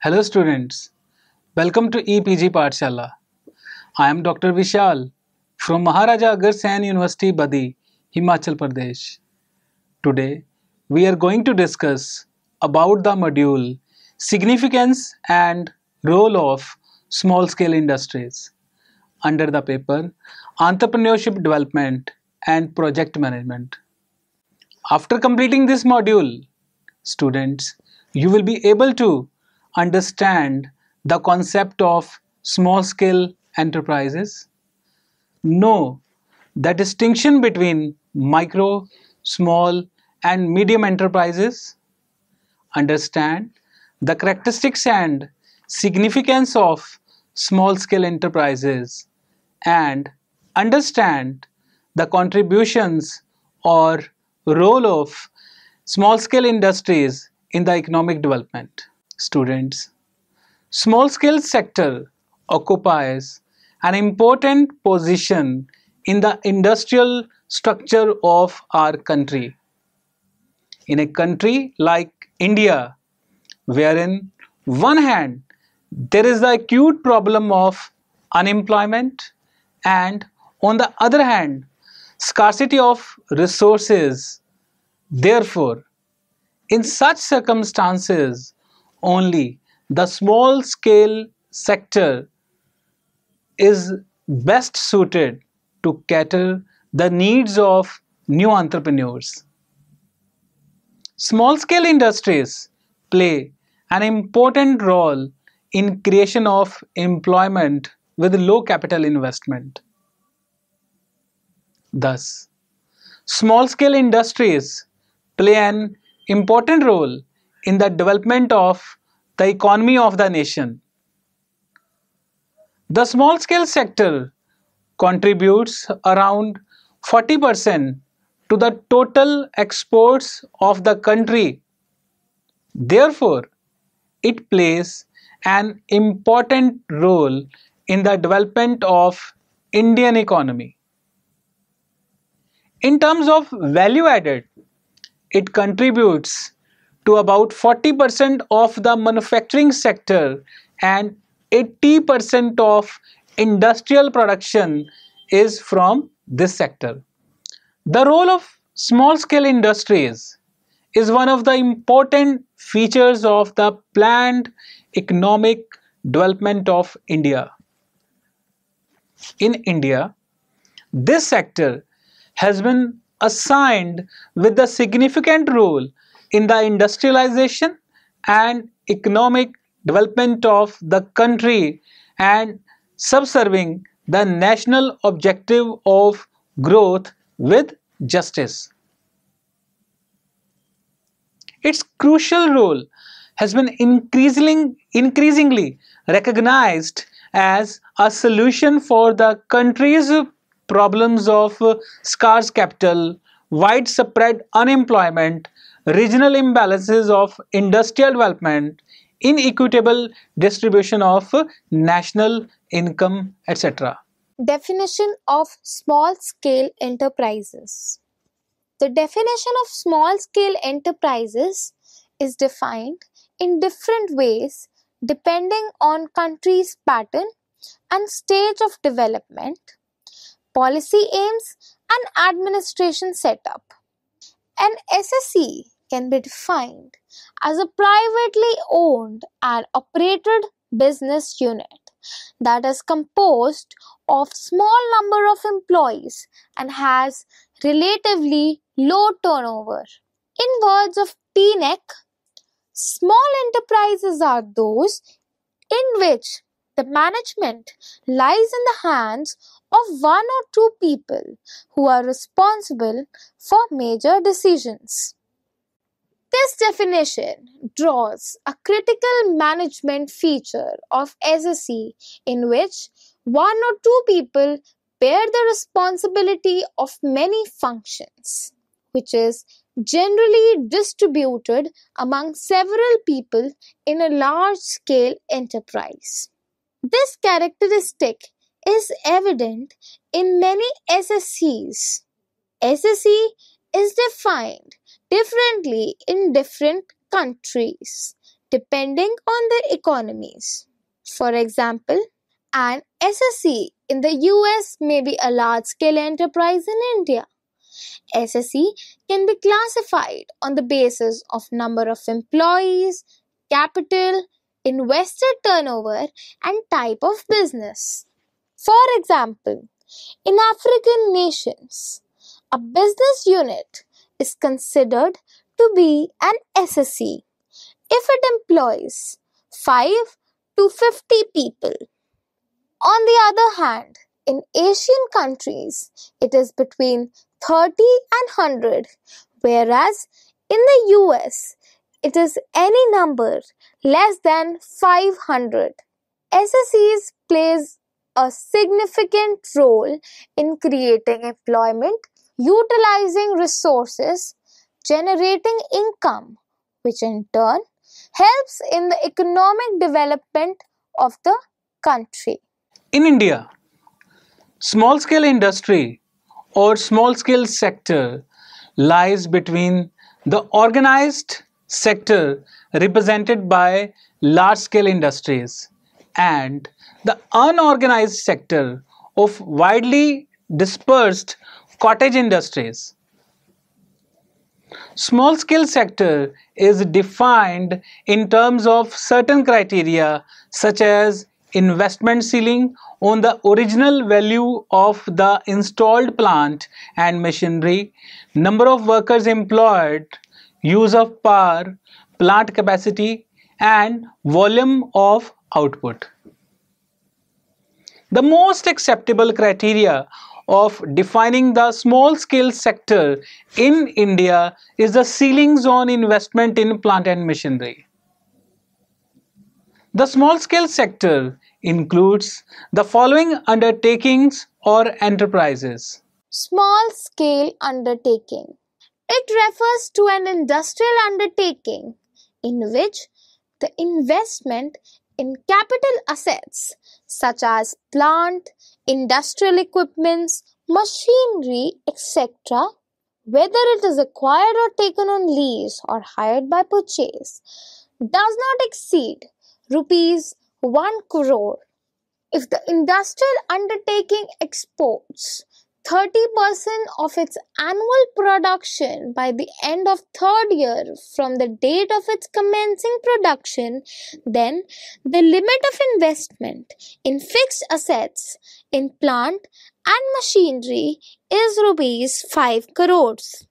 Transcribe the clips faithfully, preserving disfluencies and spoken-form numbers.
Hello students, welcome to E P G Pathshala. I am Doctor Vishal from Maharaja Agar Sen University, Badi, Himachal Pradesh. Today we are going to discuss about the module Significance and Role of Small Scale Industries under the paper Entrepreneurship Development and Project Management. After completing this module, students, you will be able to understand the concept of small scale enterprises, know the distinction between micro, small and medium enterprises, understand the characteristics and significance of small scale enterprises, and understand the contributions or role of small scale industries in the economic development. Students, small scale sector occupies an important position in the industrial structure of our country. In a country like India, wherein one hand there is the acute problem of unemployment and on the other hand scarcity of resources. Therefore, in such circumstances, only the small scale sector is best suited to cater the needs of new entrepreneurs. Small scale industries play an important role in creation of employment with low capital investment. Thus, small scale industries play an important role in the development of the economy of the nation. The small scale sector contributes around forty percent to the total exports of the country. Therefore, it plays an important role in the development of Indian economy. In terms of value added, it contributes to about forty percent of the manufacturing sector and eighty percent of industrial production is from this sector. The role of small scale industries is one of the important features of the planned economic development of India. In India, this sector has been assigned with the significant role in the industrialization and economic development of the country and subserving the national objective of growth with justice. Its crucial role has been increasingly, increasingly recognized as a solution for the country's problems of scarce capital, widespread unemployment, regional imbalances of industrial development, inequitable distribution of national income, et cetera. Definition of small-scale enterprises. The definition of small-scale enterprises is defined in different ways depending on country's pattern and stage of development, policy aims, and administration setup. An S S E can be defined as a privately owned and operated business unit that is composed of small number of employees and has relatively low turnover. In words of P N E C, small enterprises are those in which the management lies in the hands of one or two people who are responsible for major decisions. This definition draws a critical management feature of S S E in which one or two people bear the responsibility of many functions, which is generally distributed among several people in a large-scale enterprise. This characteristic is evident in many S S Es. S S E is defined differently in different countries, depending on their economies. For example, an S S E in the U S may be a large-scale enterprise in India. S S E can be classified on the basis of number of employees, capital, invested turnover, and type of business. For example, in African nations, a business unit is considered to be an S S E if it employs five to fifty people. On the other hand, in Asian countries, it is between thirty and one hundred, whereas in the U S, it is any number less than five hundred. S S Es plays a significant role in creating employment, utilizing resources, generating income, which in turn helps in the economic development of the country. In India, small-scale industry or small-scale sector lies between the organized sector represented by large-scale industries and the unorganized sector of widely dispersed cottage industries. Small-scale sector is defined in terms of certain criteria such as investment ceiling on the original value of the installed plant and machinery, number of workers employed, use of power, plant capacity, and volume of output. The most acceptable criteria of defining the small-scale sector in India is the ceilings on investment in plant and machinery. The small-scale sector includes the following undertakings or enterprises. Small-scale undertaking. It refers to an industrial undertaking in which the investment in capital assets such as plant, industrial equipments, machinery, et cetera, whether it is acquired or taken on lease or hired by purchase, does not exceed rupees one crore. If the industrial undertaking exports thirty percent of its annual production by the end of third year from the date of its commencing production, then the limit of investment in fixed assets in plant and machinery is rupees five crores.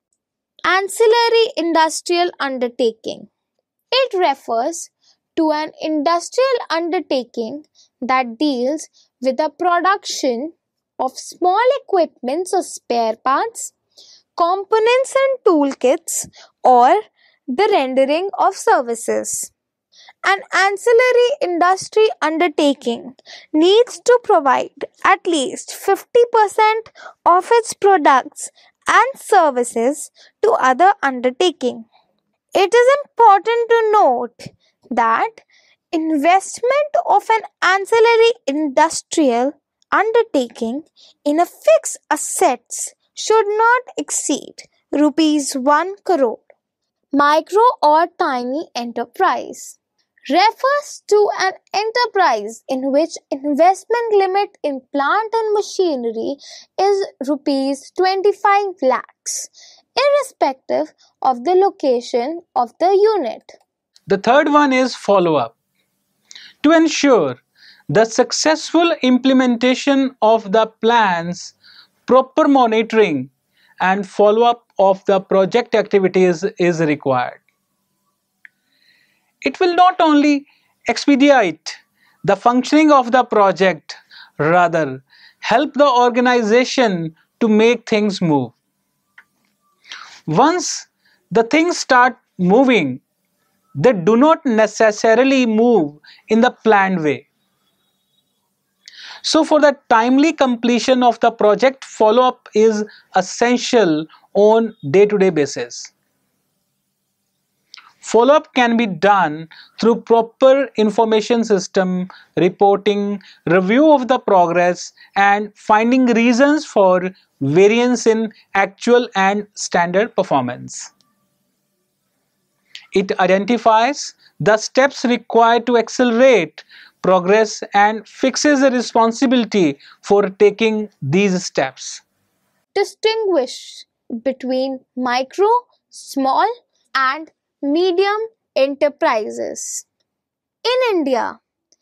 Ancillary industrial undertaking. It refers to an industrial undertaking that deals with the production of small equipments or spare parts, components and toolkits, or the rendering of services. An ancillary industry undertaking needs to provide at least fifty percent of its products and services to other undertaking. It is important to note that investment of an ancillary industrial undertaking in a fixed assets should not exceed rupees one crore. Micro or tiny enterprise refers to an enterprise in which investment limit in plant and machinery is rupees twenty-five lakhs, irrespective of the location of the unit. The third one is follow-up. To ensure the successful implementation of the plans, proper monitoring and follow-up of the project activities is required. It will not only expedite the functioning of the project, rather help the organization to make things move. Once the things start moving, they do not necessarily move in the planned way. So for the timely completion of the project, follow-up is essential on day-to-day basis. Follow-up can be done through proper information system, reporting, review of the progress, and finding reasons for variance in actual and standard performance. It identifies the steps required to accelerate progress and fixes the responsibility for taking these steps. Distinguish between micro, small, and medium enterprises. In India,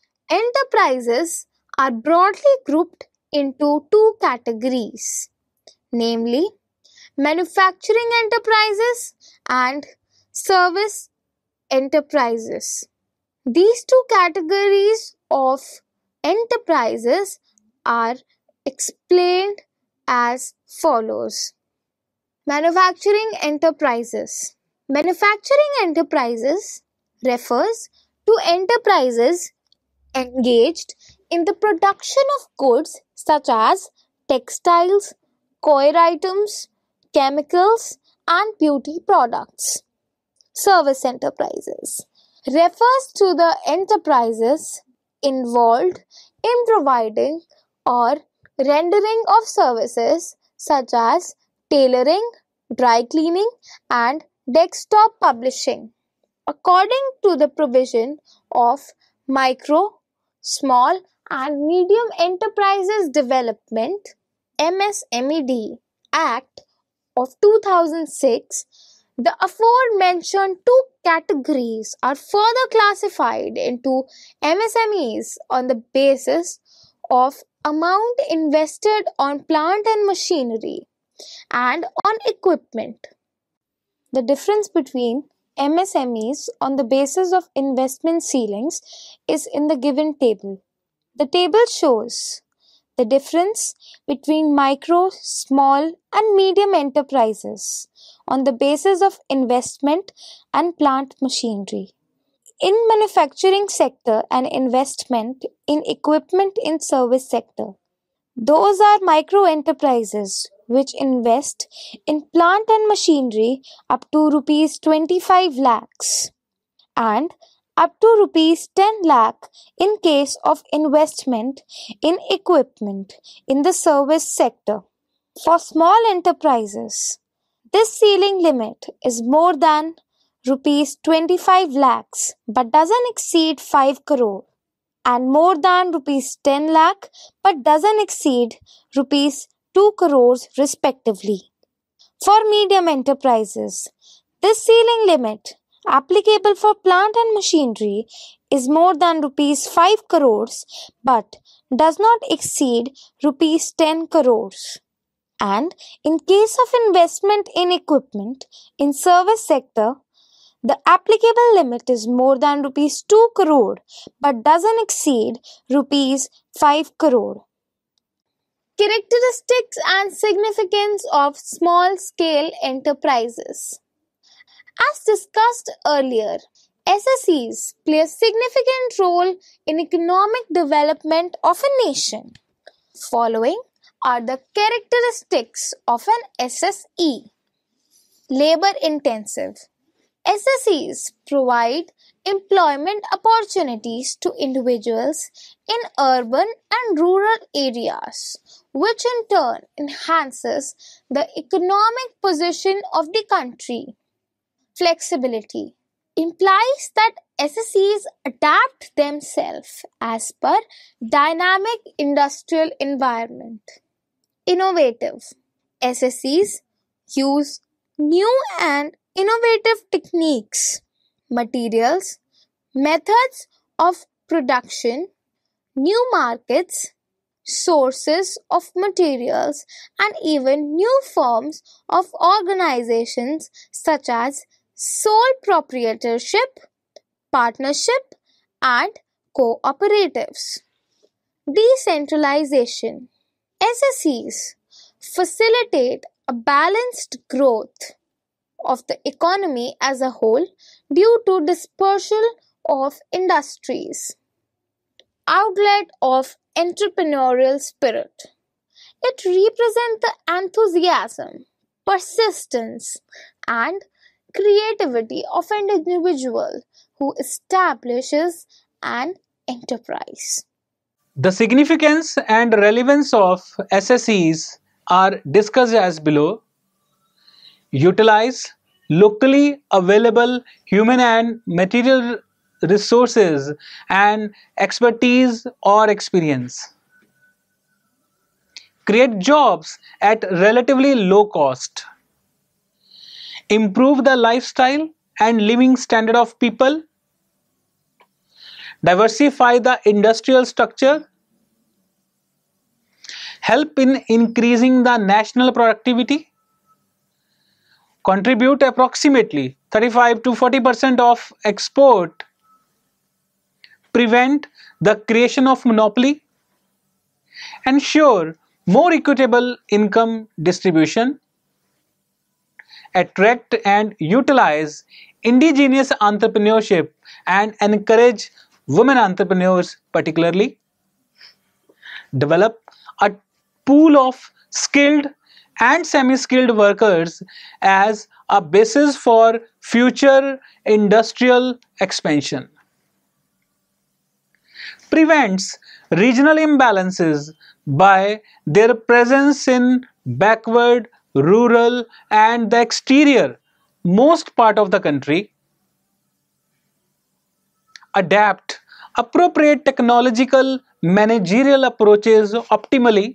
enterprises are broadly grouped into two categories, namely manufacturing enterprises and service enterprises. These two categories of enterprises are explained as follows. Manufacturing enterprises. Manufacturing enterprises refers to enterprises engaged in the production of goods such as textiles, coir items, chemicals, and beauty products. Service enterprises refers to the enterprises involved in providing or rendering of services such as tailoring, dry cleaning, and desktop publishing. According to the provision of Micro, Small and Medium Enterprises Development M S M E D Act of two thousand six, the aforementioned two categories are further classified into M S M Es on the basis of amount invested on plant and machinery and on equipment. The difference between M S M Es on the basis of investment ceilings is in the given table. The table shows the difference between micro, small, and medium enterprises on the basis of investment and plant machinery. In manufacturing sector and investment in equipment in service sector. Those are micro enterprises which invest in plant and machinery up to rupees twenty-five lakhs and up to rupees ten lakh in case of investment in equipment in the service sector. For small enterprises, this ceiling limit is more than rupees twenty-five lakhs but doesn't exceed five crore and more than rupees ten lakh but doesn't exceed rupees two crores respectively. For medium enterprises, this ceiling limit applicable for plant and machinery is more than rupees five crores but does not exceed rupees ten crores. And in case of investment in equipment in service sector, the applicable limit is more than rupees two crore but doesn't exceed rupees five crore. Characteristics and significance of small scale enterprises. As discussed earlier, S S Es play a significant role in economic development of a nation. Following are the characteristics of an S S E. Labor intensive. S S Es provide employment opportunities to individuals in urban and rural areas, which in turn enhances the economic position of the country. Flexibility implies that S S Es adapt themselves as per dynamic industrial environment. Innovative. S S Es use new and innovative techniques, materials, methods of production, new markets, sources of materials, and even new forms of organizations such as sole proprietorship, partnership, and cooperatives. Decentralization. S S Es facilitate a balanced growth of the economy as a whole due to dispersal of industries. Outlet of entrepreneurial spirit. It represents the enthusiasm, persistence, and creativity of an individual who establishes an enterprise. The significance and relevance of S S Es are discussed as below. Utilize locally available human and material resources and expertise or experience. Create jobs at relatively low cost. Improve the lifestyle and living standard of people. Diversify the industrial structure. Help in increasing the national productivity. Contribute approximately thirty-five to forty percent of export. Prevent the creation of monopoly. Ensure more equitable income distribution. Attract and utilize indigenous entrepreneurship and encourage women entrepreneurs particularly. Develop a pool of skilled and semi-skilled workers as a basis for future industrial expansion. Prevents regional imbalances by their presence in backward, rural and the exterior most part of the country. Adapt appropriate technological managerial approaches optimally.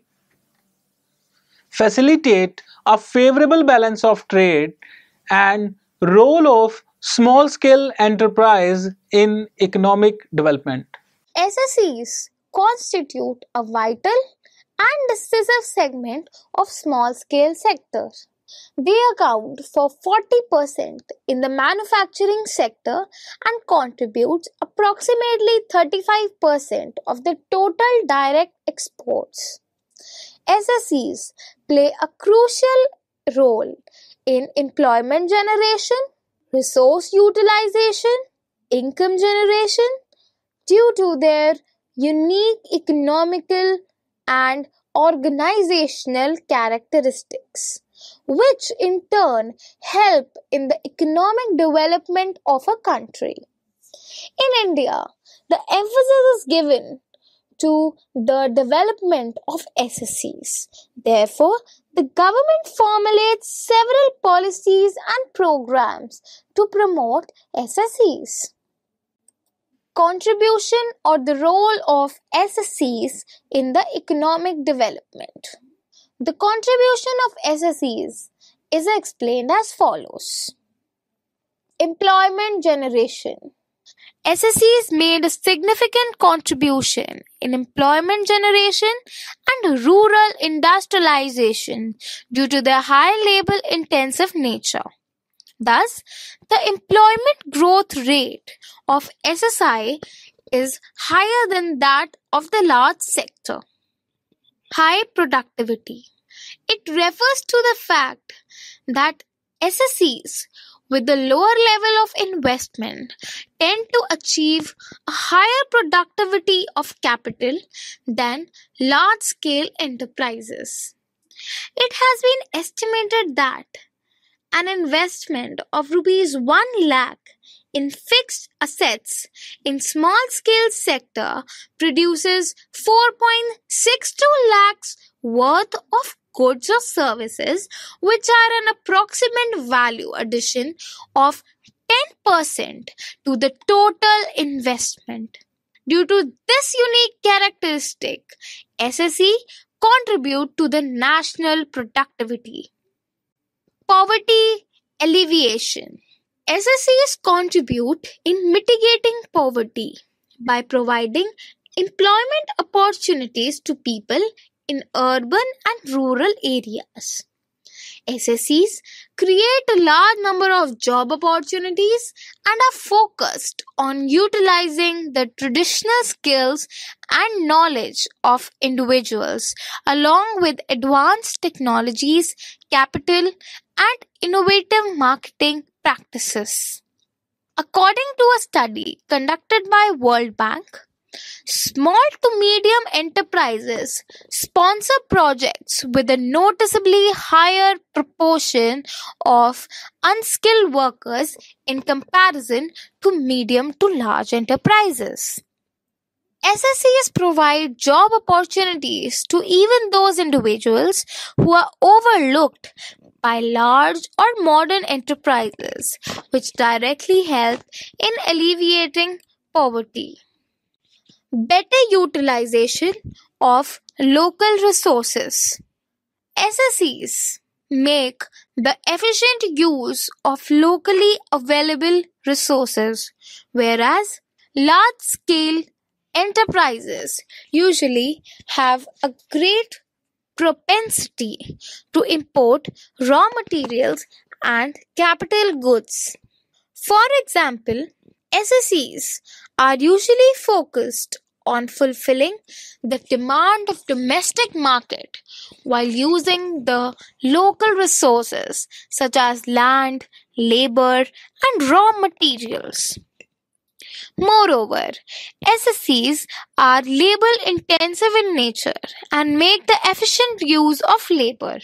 Facilitate a favorable balance of trade and role of small-scale enterprise in economic development. S S Es constitute a vital and decisive segment of small-scale sector. They account for forty percent in the manufacturing sector and contribute approximately thirty-five percent of the total direct exports. S S Es play a crucial role in employment generation, resource utilization, income generation due to their unique economical and organizational characteristics, which in turn help in the economic development of a country. In India, the emphasis is given to the development of S S Es. Therefore, the government formulates several policies and programs to promote S S Es. Contribution or the role of S S Es in the economic development. The contribution of S S Es is explained as follows. Employment generation. S S Es made a significant contribution in employment generation and rural industrialization due to their high labor intensive nature. Thus, the employment growth rate of S S I is higher than that of the large sector. High productivity. It refers to the fact that S S Es with the lower level of investment tend to achieve a higher productivity of capital than large-scale enterprises. It has been estimated that an investment of rupees one lakh in fixed assets in small scale sector produces four point six two lakhs worth of goods or services, which are an approximate value addition of ten percent to the total investment. Due to this unique characteristic, S S E contribute to the national productivity. Poverty alleviation. S S Es contribute in mitigating poverty by providing employment opportunities to people in urban and rural areas. S S Es create a large number of job opportunities and are focused on utilizing the traditional skills and knowledge of individuals along with advanced technologies, capital, and innovative marketing practices. According to a study conducted by World Bank, small to medium enterprises sponsor projects with a noticeably higher proportion of unskilled workers in comparison to medium to large enterprises. S S Es provide job opportunities to even those individuals who are overlooked by large or modern enterprises, which directly help in alleviating poverty. Better utilization of local resources. S S Es make the efficient use of locally available resources, whereas large-scale enterprises usually have a great propensity to import raw materials and capital goods. For example, S S Es are usually focused on fulfilling the demand of domestic market while using the local resources such as land, labor, and raw materials. Moreover, S S Es are labor intensive in nature and make the efficient use of labor.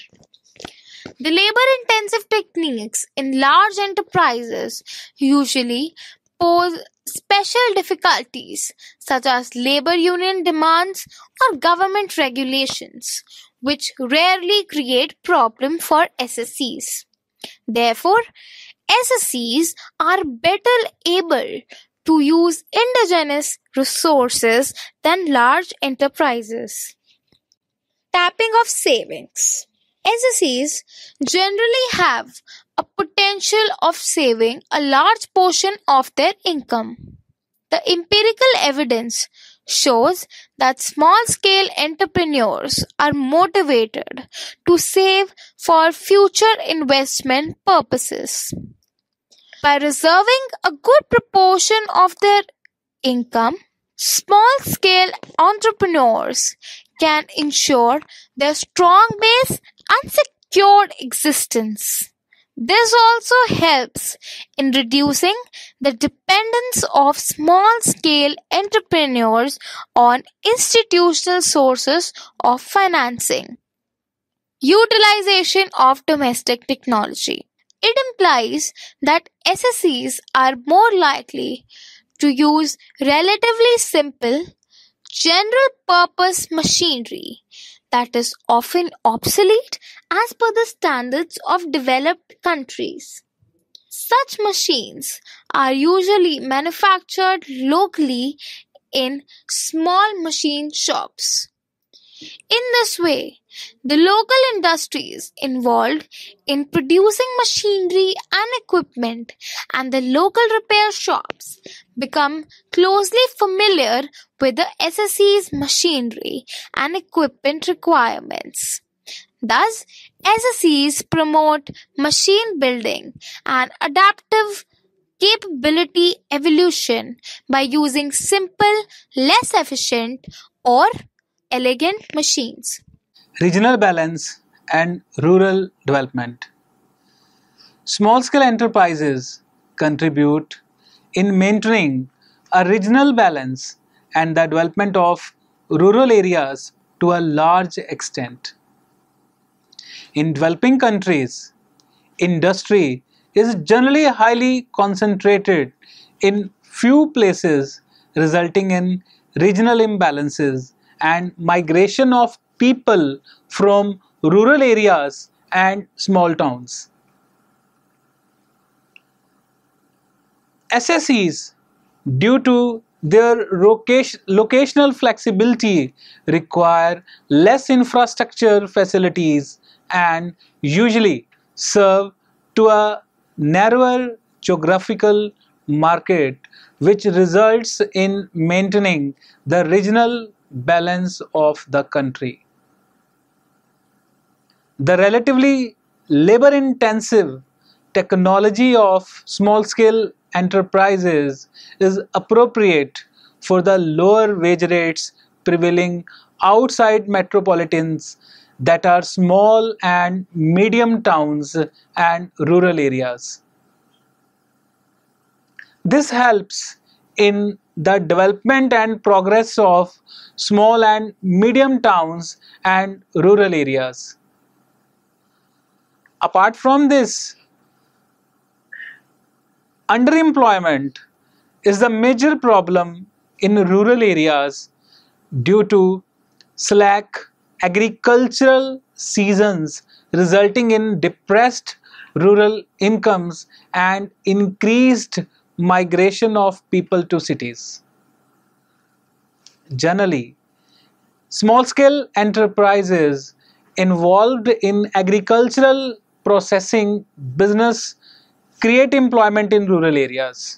The labor intensive techniques in large enterprises usually pose special difficulties such as labor union demands or government regulations, which rarely create problem for S S Es. Therefore, S S Es are better able to use indigenous resources than large enterprises. Tapping of savings. S S Es generally have a potential of saving a large portion of their income. The empirical evidence shows that small-scale entrepreneurs are motivated to save for future investment purposes. By reserving a good proportion of their income, small-scale entrepreneurs can ensure their strong base and secured existence. This also helps in reducing the dependence of small-scale entrepreneurs on institutional sources of financing. Utilization of domestic technology. It implies that S S Es are more likely to use relatively simple, general-purpose machinery that is often obsolete as per the standards of developed countries. Such machines are usually manufactured locally in small machine shops. In this way, the local industries involved in producing machinery and equipment and the local repair shops become closely familiar with the S S E's machinery and equipment requirements. Thus, S S Es promote machine building and adaptive capability evolution by using simple, less efficient, or elegant machines. Regional balance and rural development. Small-scale enterprises contribute in maintaining a regional balance and the development of rural areas to a large extent. In developing countries, industry is generally highly concentrated in few places, resulting in regional imbalances and migration of people from rural areas and small towns. S S Es, due to their locational flexibility, require less infrastructure facilities and usually serve to a narrower geographical market, which results in maintaining the regional balance of the country. The relatively labor-intensive technology of small-scale enterprises is appropriate for the lower wage rates prevailing outside metropolitans that are small and medium towns and rural areas. This helps in the development and progress of small and medium towns and rural areas. Apart from this, underemployment is the major problem in rural areas due to slack agricultural seasons, resulting in depressed rural incomes and increased migration of people to cities. Generally, small-scale enterprises involved in agricultural processing business create employment in rural areas.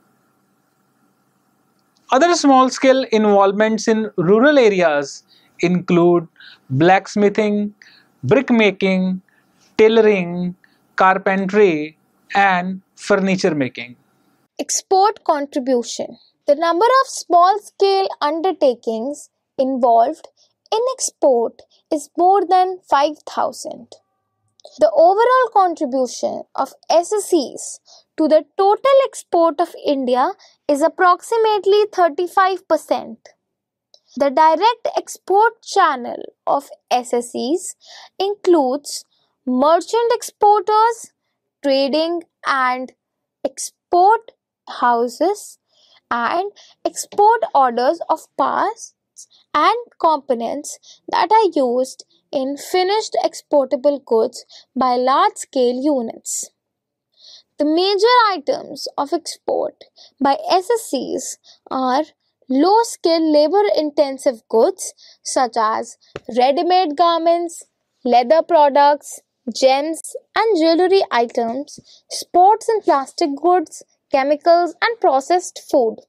Other small-scale involvements in rural areas include blacksmithing, brickmaking, tailoring, carpentry, and furniture making. Export contribution. The number of small-scale undertakings involved in export is more than five thousand. The overall contribution of S S Es to the total export of India is approximately thirty-five percent. The direct export channel of S S Es includes merchant exporters, trading and export houses, and export orders of parts and components that are used in finished exportable goods by large-scale units. The major items of export by S S Es are low-skill labor-intensive goods such as ready-made garments, leather products, gems and jewelry items, sports and plastic goods, chemicals and processed food.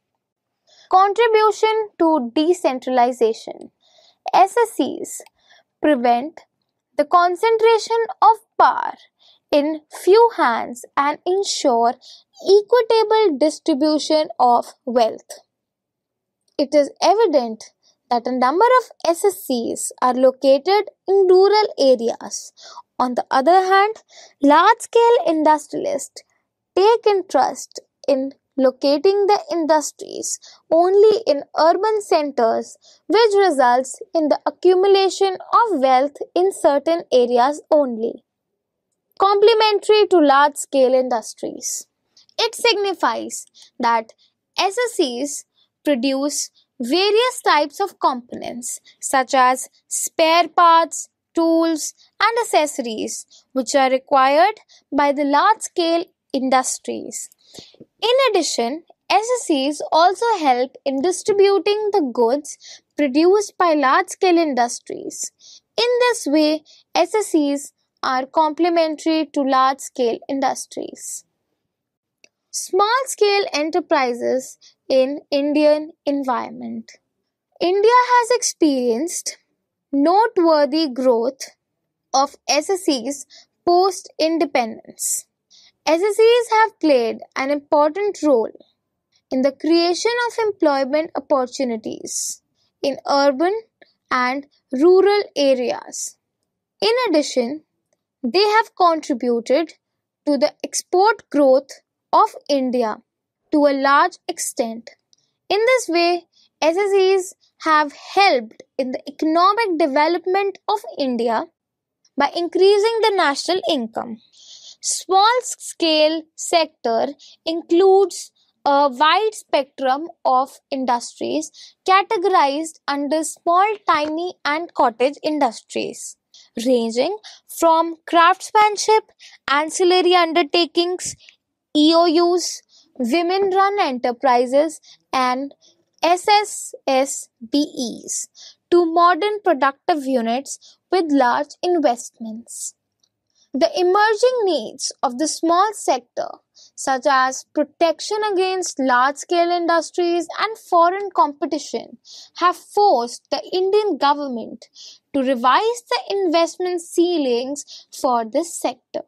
Contribution to decentralization. S S Es prevent the concentration of power in few hands and ensure equitable distribution of wealth. It is evident that a number of S S Es are located in rural areas. On the other hand, large-scale industrialists take interest in locating the industries only in urban centers, which results in the accumulation of wealth in certain areas only. Complementary to large-scale industries. It signifies that S S Es produce various types of components such as spare parts, tools, and accessories which are required by the large-scale industries. In addition, S S Es also help in distributing the goods produced by large-scale industries. In this way, S S Es are complementary to large-scale industries. Small-scale enterprises in Indian environment. India has experienced noteworthy growth of S S Es post-independence. S S Es have played an important role in the creation of employment opportunities in urban and rural areas. In addition, they have contributed to the export growth of India to a large extent. In this way, S S Es have helped in the economic development of India by increasing the national income. Small-scale sector includes a wide spectrum of industries categorized under small, tiny and cottage industries, ranging from craftsmanship, ancillary undertakings, E O Us, women-run enterprises and S S S B Es to modern productive units with large investments. The emerging needs of the small sector, such as protection against large-scale industries and foreign competition, have forced the Indian government to revise the investment ceilings for this sector.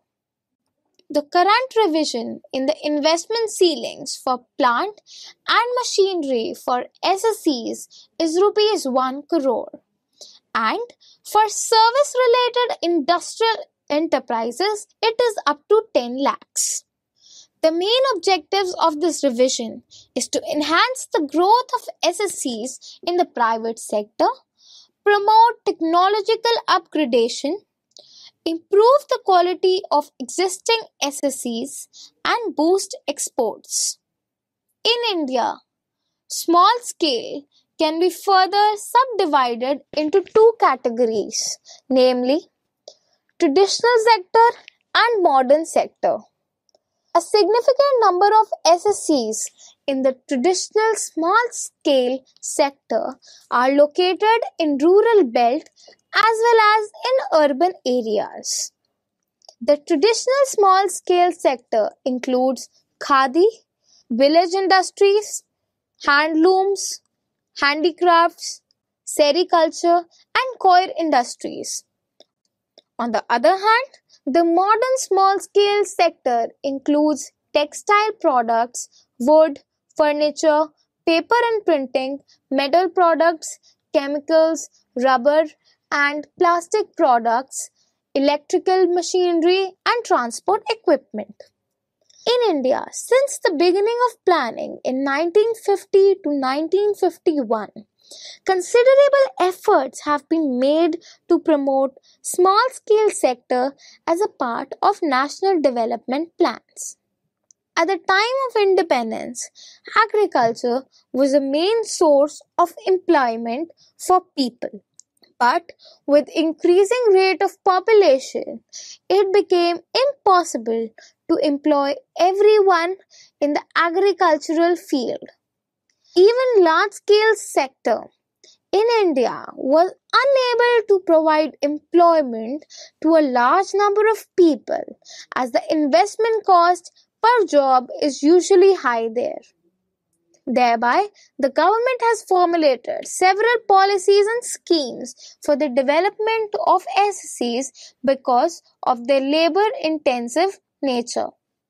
The current revision in the investment ceilings for plant and machinery for S S Es is rupees one crore, and for service-related industrial enterprises, it is up to ten lakhs. The main objectives of this revision is to enhance the growth of S S Es in the private sector, promote technological upgradation, improve the quality of existing S S Es, and boost exports. In India, small scale can be further subdivided into two categories, namely traditional sector and modern sector. A significant number of S S Cs in the traditional small-scale sector are located in rural belt as well as in urban areas. The traditional small-scale sector includes khadi, village industries, handlooms, handicrafts, sericulture, and coir industries. On the other hand, the modern small-scale sector includes textile products, wood, furniture, paper and printing, metal products, chemicals, rubber and plastic products, electrical machinery, and transport equipment. In India, since the beginning of planning in nineteen fifty to nineteen fifty-one, considerable efforts have been made to promote small-scale sector as a part of national development plans. At the time of independence, agriculture was the main source of employment for people. But with increasing rate of population, it became impossible to employ everyone in the agricultural field. Even large-scale sector in India was unable to provide employment to a large number of people as the investment cost per job is usually high there. Thereby, the government has formulated several policies and schemes for the development of S S Cs because of their labor-intensive nature.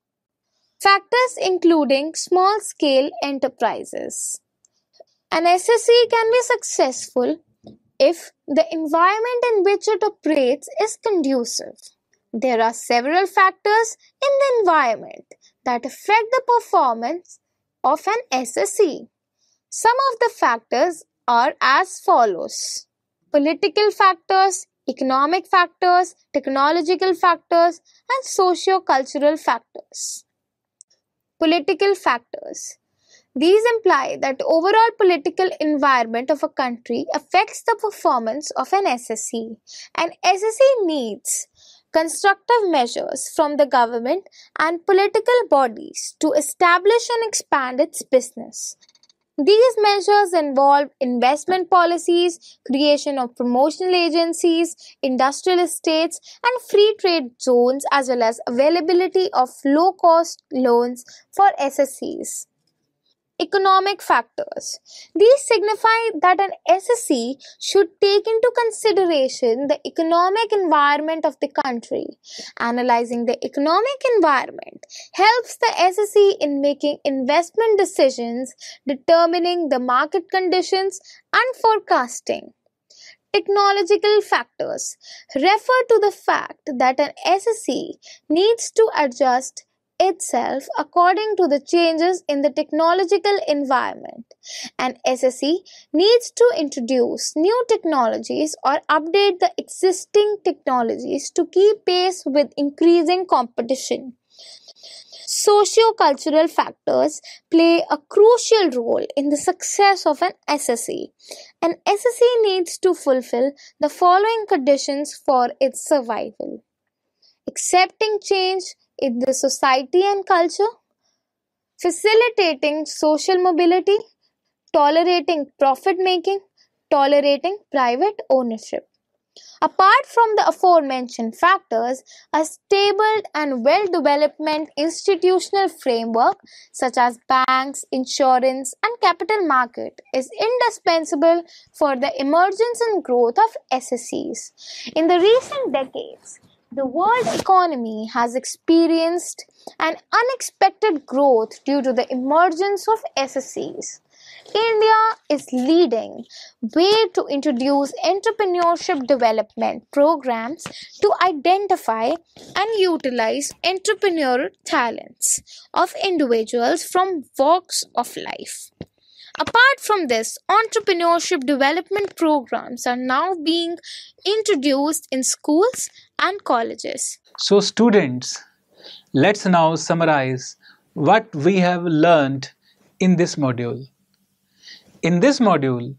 Factors including small-scale enterprises. An S S C can be successful if the environment in which it operates is conducive. There are several factors in the environment that affect the performance of an S S C. Some of the factors are as follows: political factors, economic factors, technological factors, and socio-cultural factors. Political factors. These imply that the overall political environment of a country affects the performance of an S S C. An S S C needs constructive measures from the government and political bodies to establish and expand its business. These measures involve investment policies, creation of promotional agencies, industrial estates, and free trade zones, as well as availability of low-cost loans for S S Cs. Economic factors. These signify that an S S C should take into consideration the economic environment of the country. Analyzing the economic environment helps the S S C in making investment decisions, determining the market conditions, and forecasting. Technological factors refer to the fact that an S S C needs to adjust itself according to the changes in the technological environment. An S S C needs to introduce new technologies or update the existing technologies to keep pace with increasing competition. Socio-cultural factors play a crucial role in the success of an S S C. An S S C needs to fulfill the following conditions for its survival: accepting change in the society and culture, facilitating social mobility, tolerating profit making, tolerating private ownership. Apart from the aforementioned factors, a stable and well-developed institutional framework such as banks, insurance, and capital market is indispensable for the emergence and growth of S S Cs. In the recent decades, the world economy has experienced an unexpected growth due to the emergence of S S Cs. India is leading way to introduce entrepreneurship development programs to identify and utilize entrepreneurial talents of individuals from walks of life. Apart from this, entrepreneurship development programs are now being introduced in schools and colleges. So students, let's now summarize what we have learned in this module. In this module,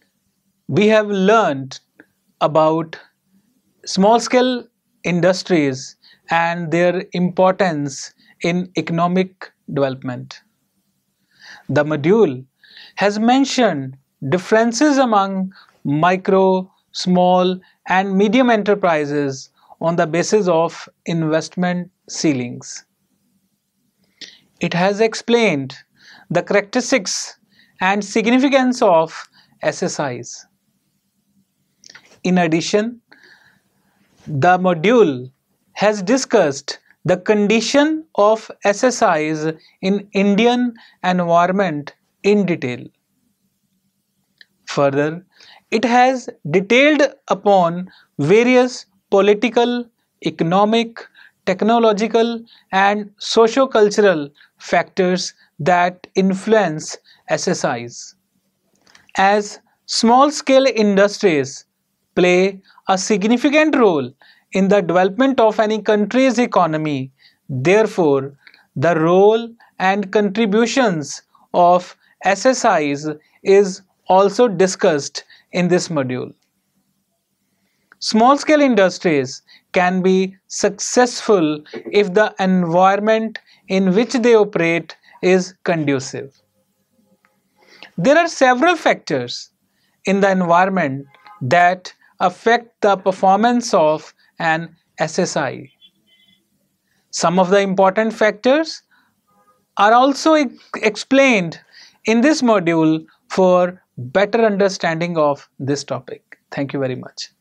we have learned about small-scale industries and their importance in economic development. The module has mentioned differences among micro, small, and medium enterprises on the basis of investment ceilings. It has explained the characteristics and significance of S S Is. In addition, the module has discussed the condition of S S Is in Indian environment in detail. Further, it has detailed upon various political, economic, technological, and socio-cultural factors that influence S S Is. As small-scale industries play a significant role in the development of any country's economy, therefore, the role and contributions of S S Is is also discussed in this module. Small-scale industries can be successful if the environment in which they operate is conducive. There are several factors in the environment that affect the performance of an S S I. Some of the important factors are also e- explained in this module for better understanding of this topic. Thank you very much.